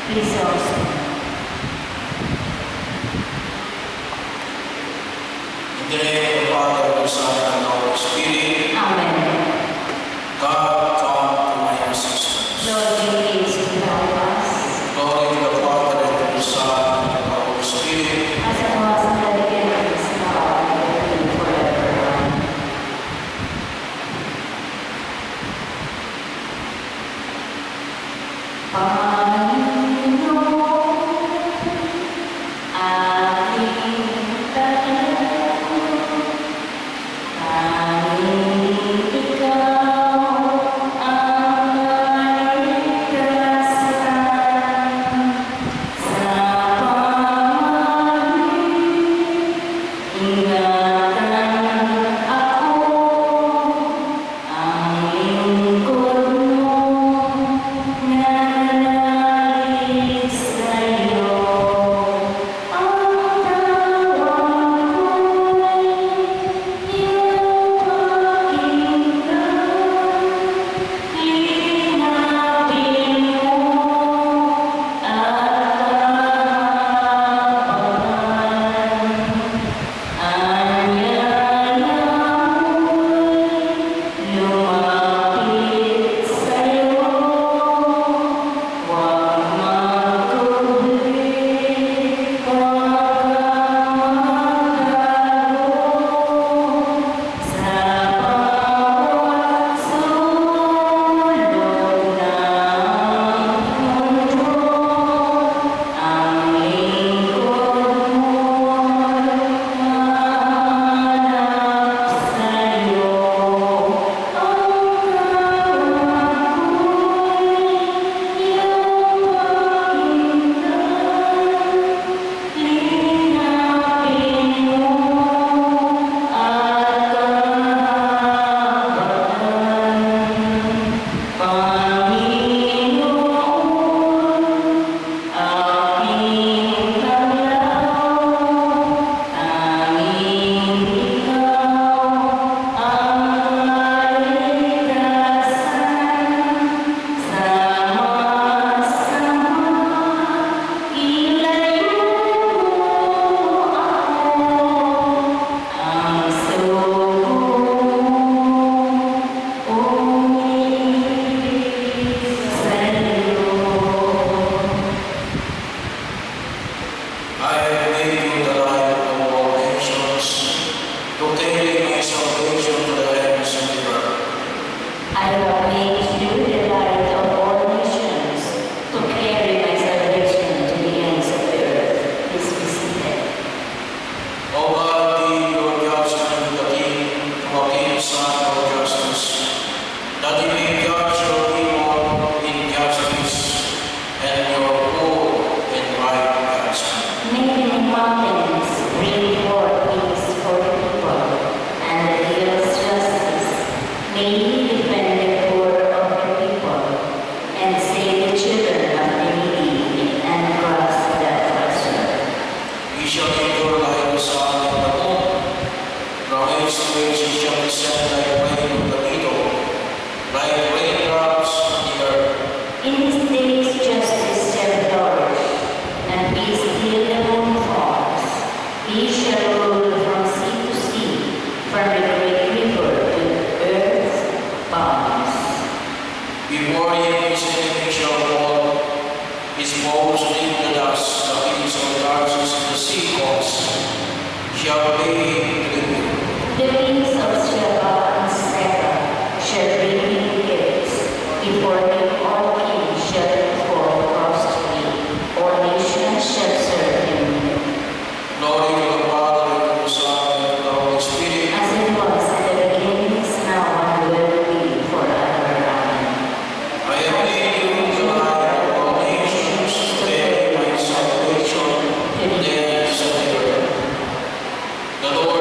In the name of the Father, the Son, and the Holy Spirit. Amen. God, come to my assistance. Lord, be pleased to help us. Glory to the Father, and to the Son, and to the Holy Spirit. As it was in the beginning, is now, and will be forever. The Lord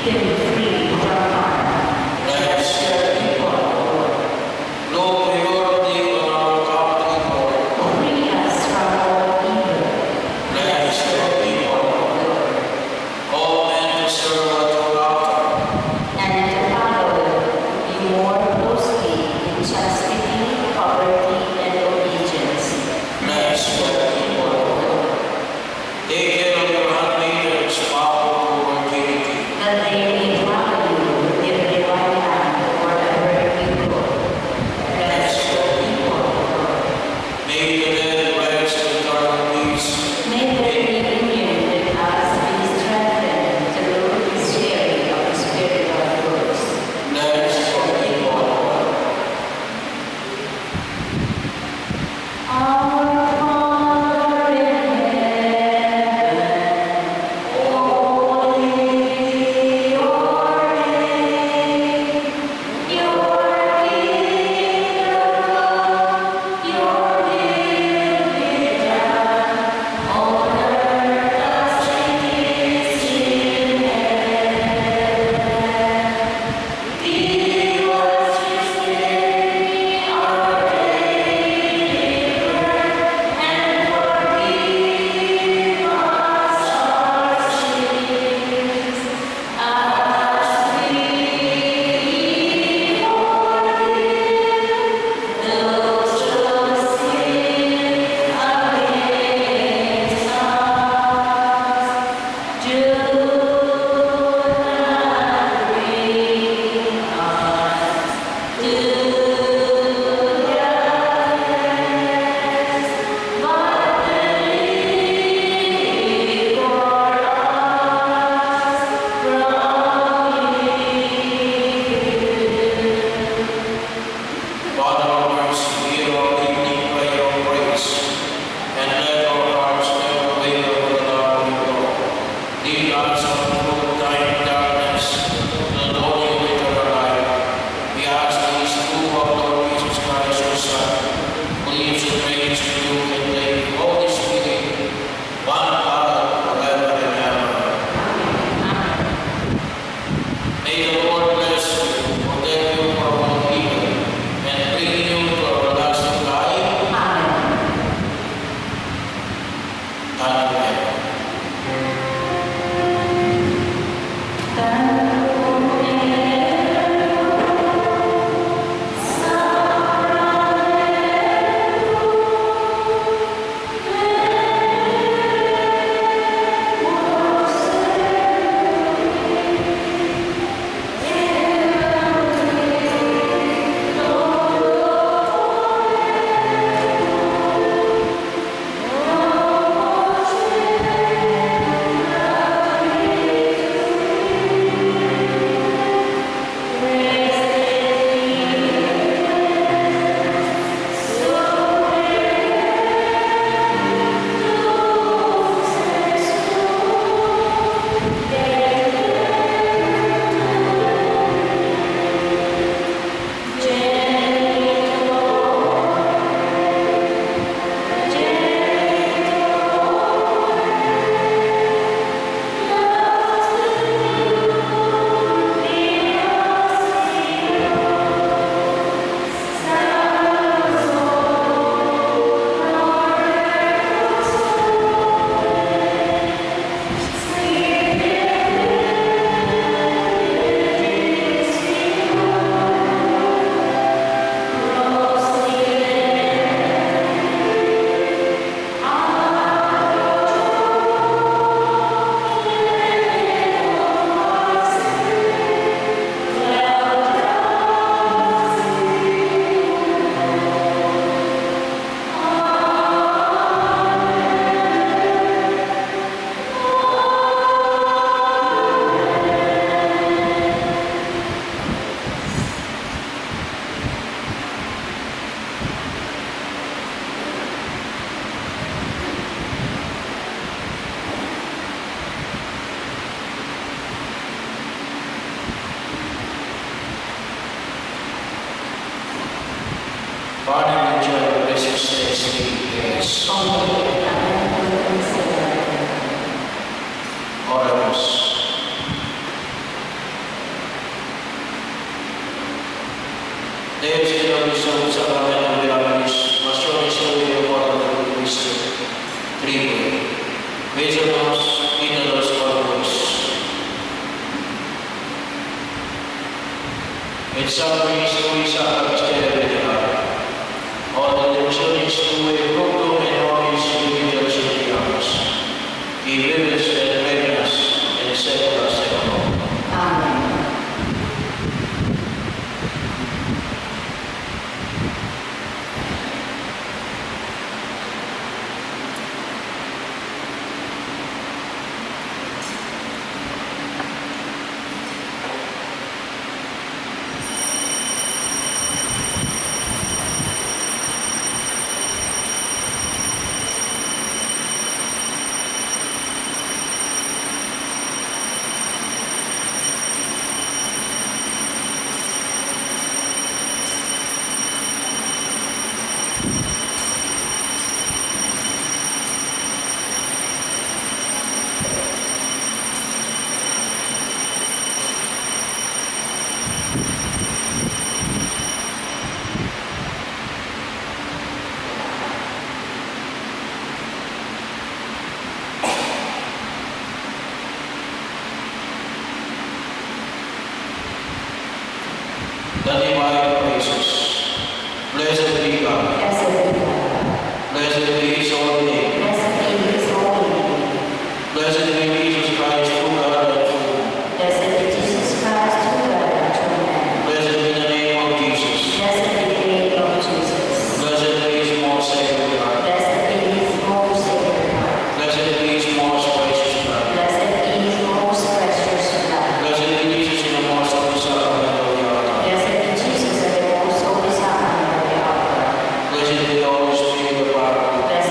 Oremos. Deus que abençoe o sacramento milagres, mas só instrui o corpo de Cristo. Trigo, veja-nos e dá-nos corpos. Et sanguis tui sacra mystere venerare, od electionis tui fructum et nobis vivit sentiamus, qui vives et regnas in saecula saeculorum. Amen. The divine praises. Blessed be God. Blessed be God. Blessed be His holy name. Blessed be His holy name. Blessed be Jesus Christ, true God and true man. Blessed be Jesus Christ, true God and true man. Blessed be the name of Jesus. Blessed be the name of Jesus. Blessed be His most sacred heart. Blessed be His most sacred heart. Blessed be His most precious blood. Blessed be His most precious blood. Blessed be Jesus in the most holy sacrament of the altar. Blessed be Jesus at the most holy sacrament of the altar. Blessed be the Holy Spirit of God. Blessed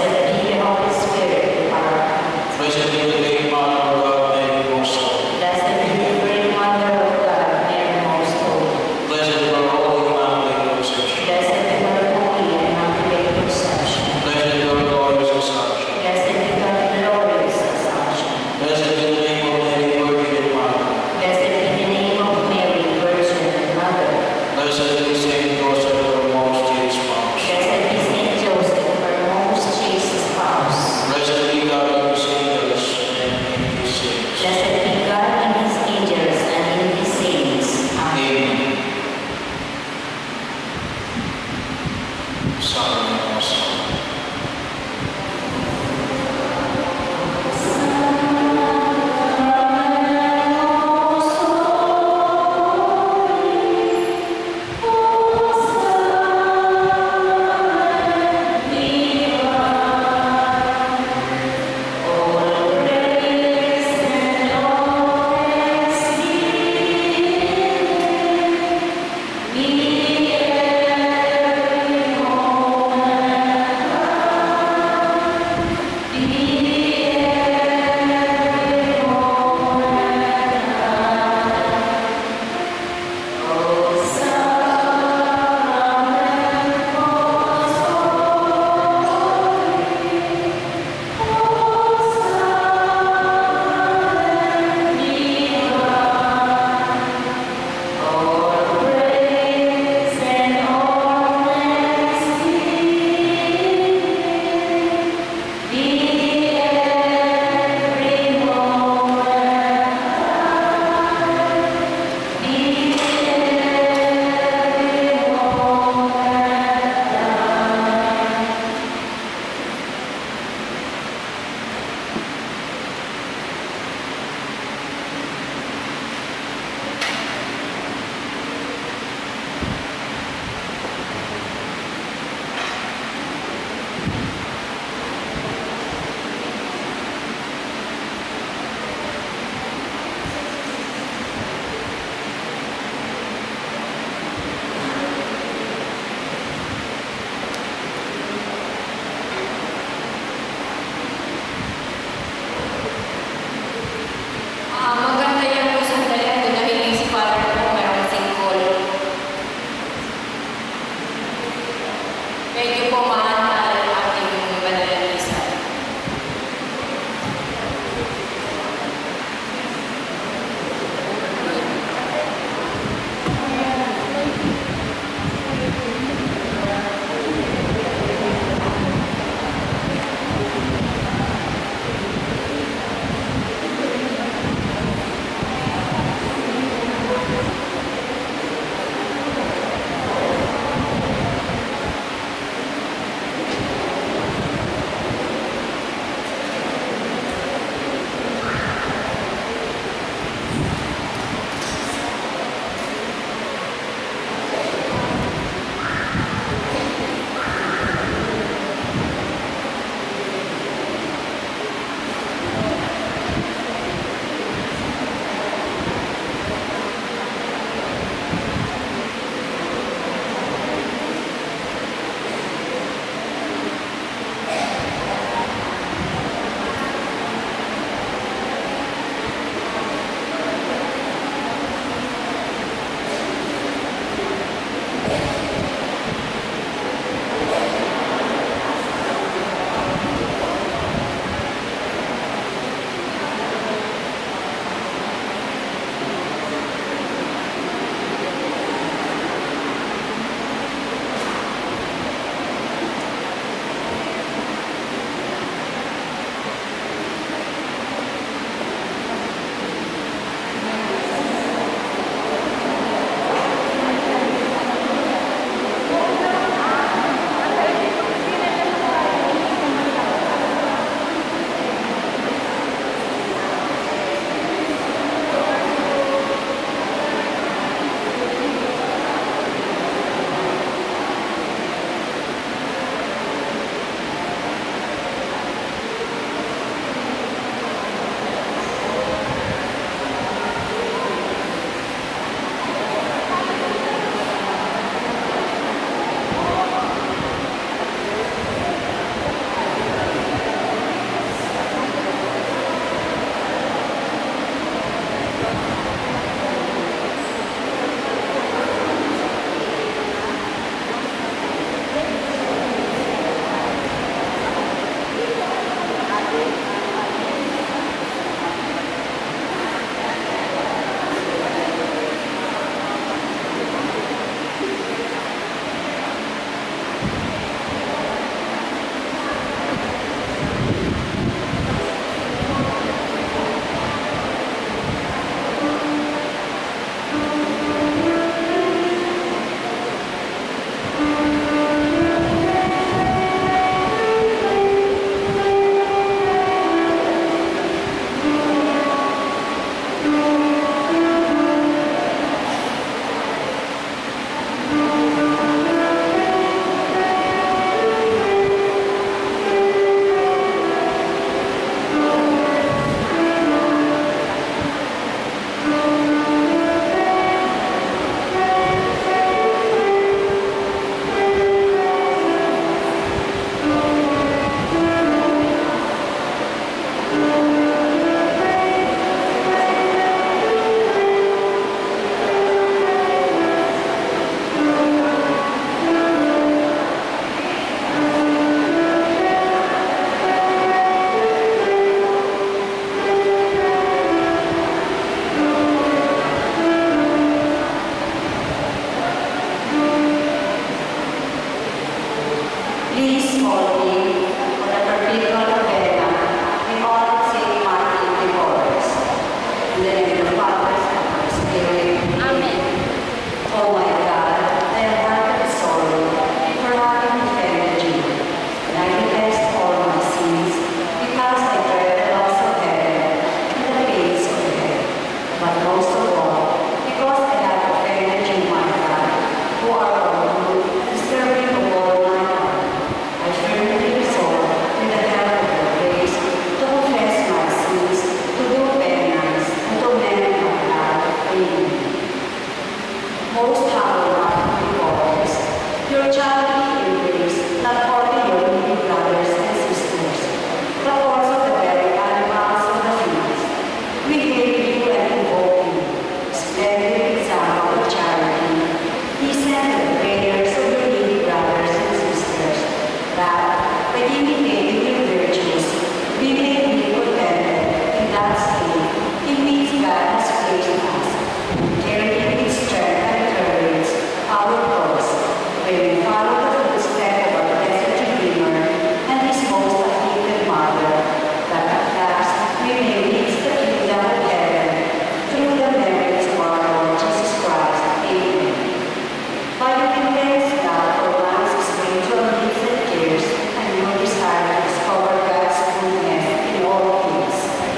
set the example of charity. He sent the prayers of your needy brothers and sisters, that, by imitating your virtues, we may be contented in that state in which God has placed us, carrying with strength and courage our course, where we follow the footsteps of our blessed Redeemer and His most afflicted Mother, that at last we may reach the kingdom of heaven through the merits of our Lord Jesus Christ. Amen. By your immense love for one's spiritual needs and cares, and your desire to discover God's goodness in all things.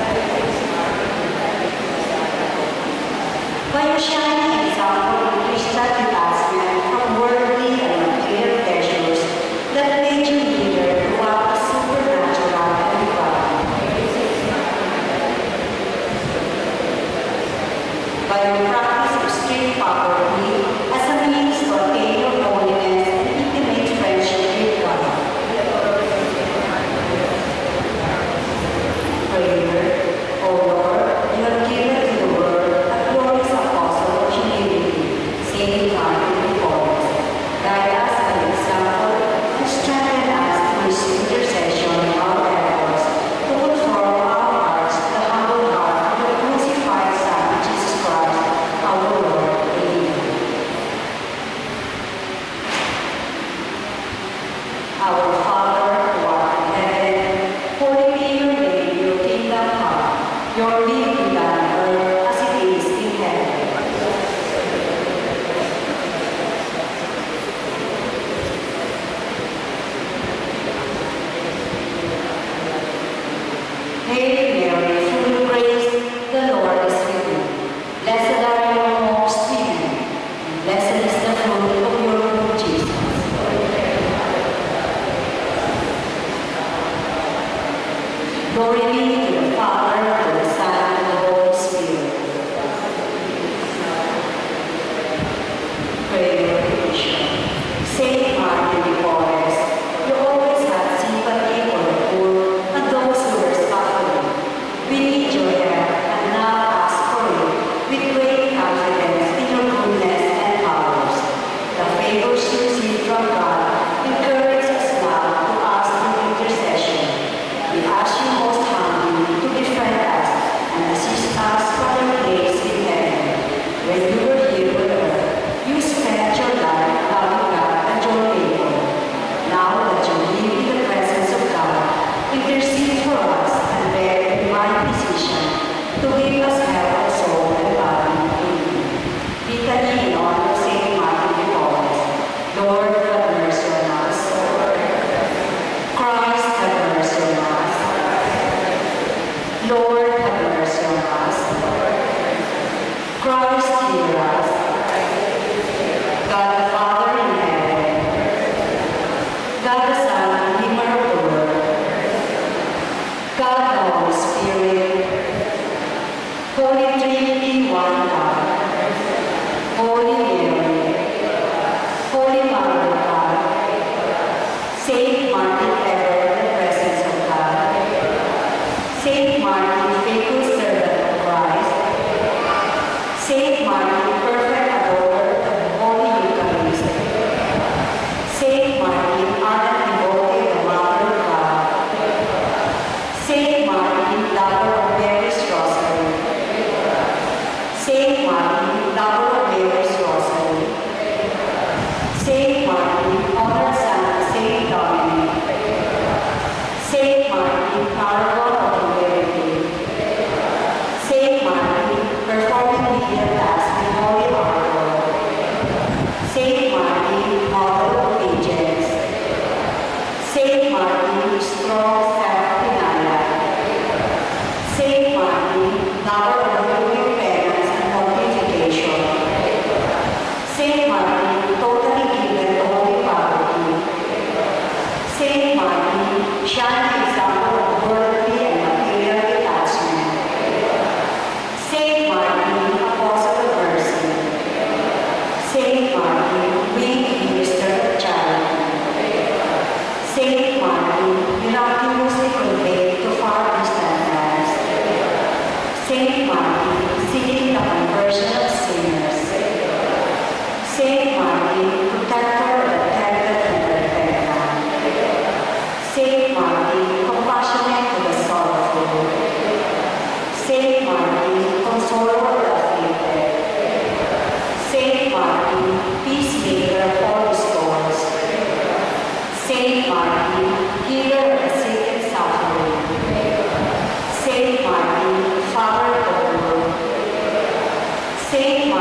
By your shining example of Christian detachment from worldly and material pleasures that made you eager to walk the supernatural and divine. By your practice of strict poverty as a means to attain your holiness and intimate friendship with God. Prayer, O Lord, you have given to the world a glorious apostle of humility, Saint Martin de Porres. Guide us by example and strengthen us through his intercession in our efforts to conform our hearts to the humble heart of the crucified Son, Jesus Christ, our Lord. Amen. Our Father, who art in heaven, holy be your name, your kingdom come, your will be done on earth as it is in heaven. Hail Mary, full of grace, the Lord is with you. Blessed are you amongst women, and blessed is the fruit of your womb, Jesus. Glory be to the Father, to the Son, and to the Holy Spirit. Prayer of petition. Saint Martin de Porres, you always had sympathy for the poor and those who were suffering. We need your help and now ask for it with great confidence in your goodness and powers. The favors you receive from God encourage us now to ask your intercession. We ask you most humbly to befriend us and assist us for our place in heaven. When you were here on earth, you spent your life loving God and your neighbor. Now that you live in the presence of God, intercede for us and bear the divine decision to give us health of soul and body. Amen. Litany in honor of Saint Martin de Porres. Lord, have mercy on us. Christ, have mercy on us. Lord, have mercy on us. Christ, hear us. God the Father in heaven, God the Son, Redeemer of the world, God the Holy Spirit, Holy Trinity, one God, Holy Mary, Holy Mother of God, Saint Martin, ever in the presence of God, Saint Martin, faithful servant of Christ, Saint Martin, perfect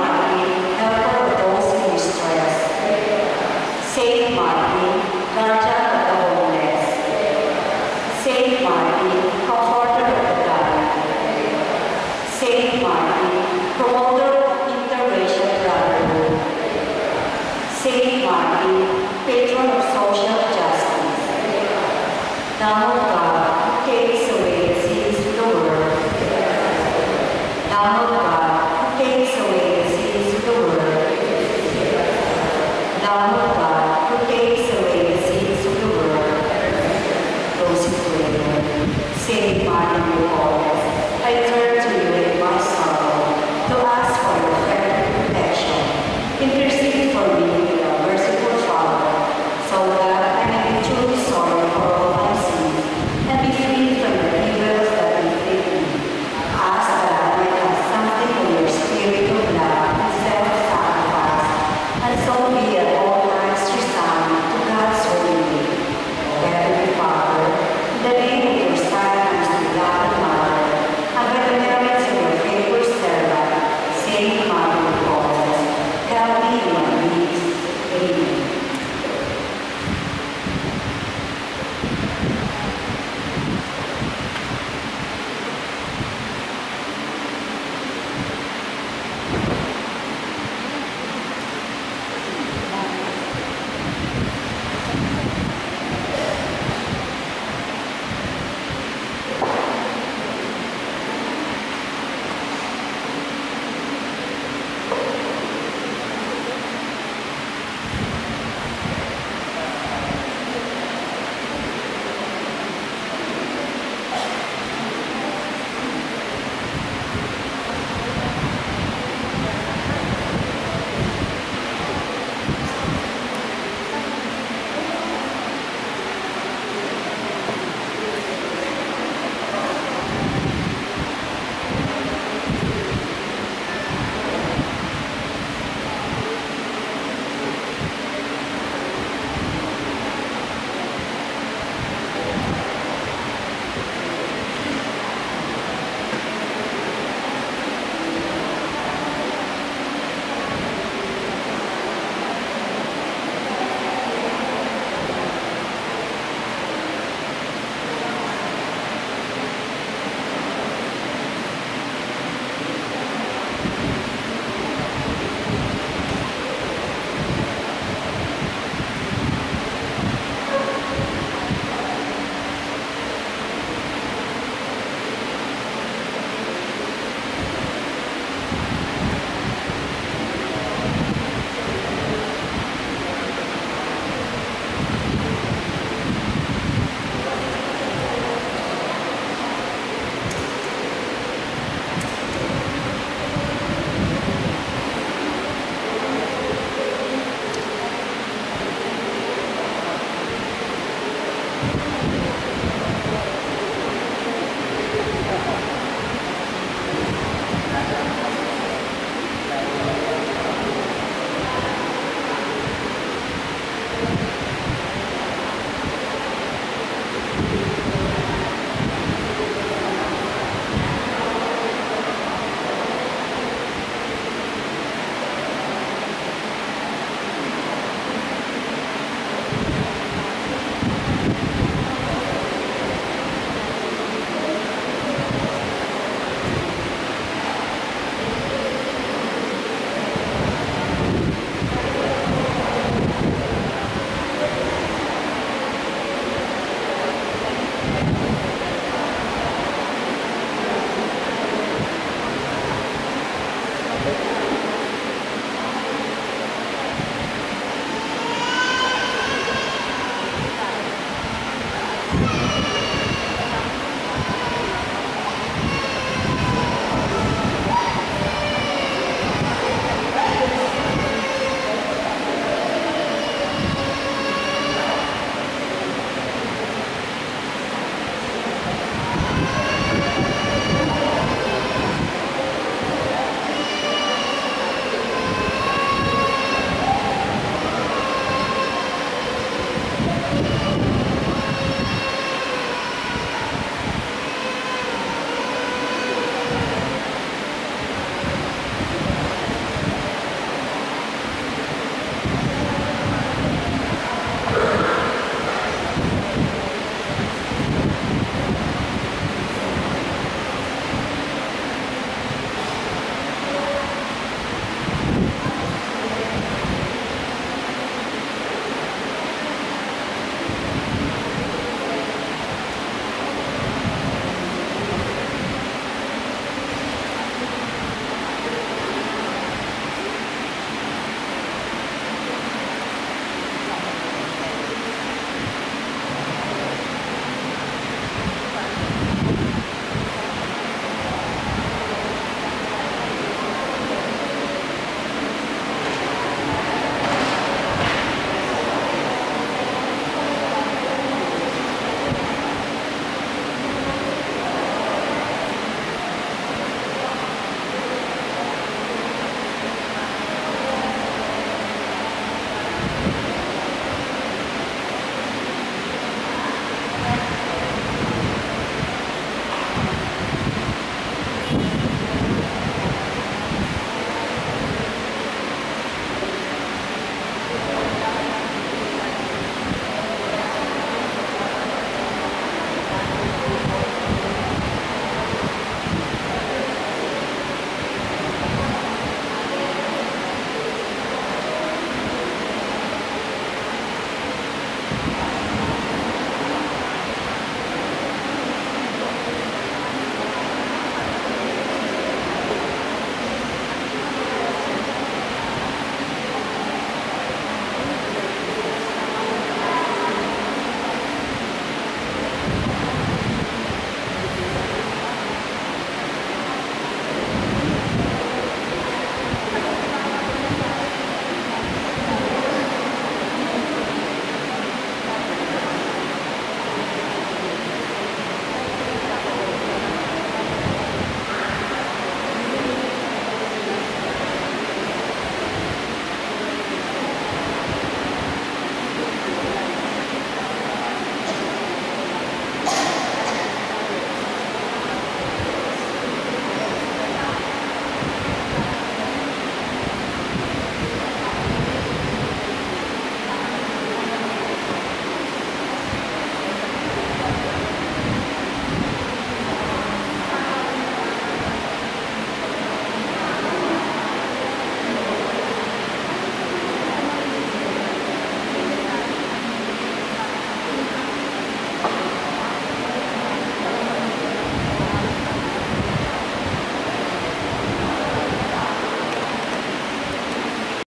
everyone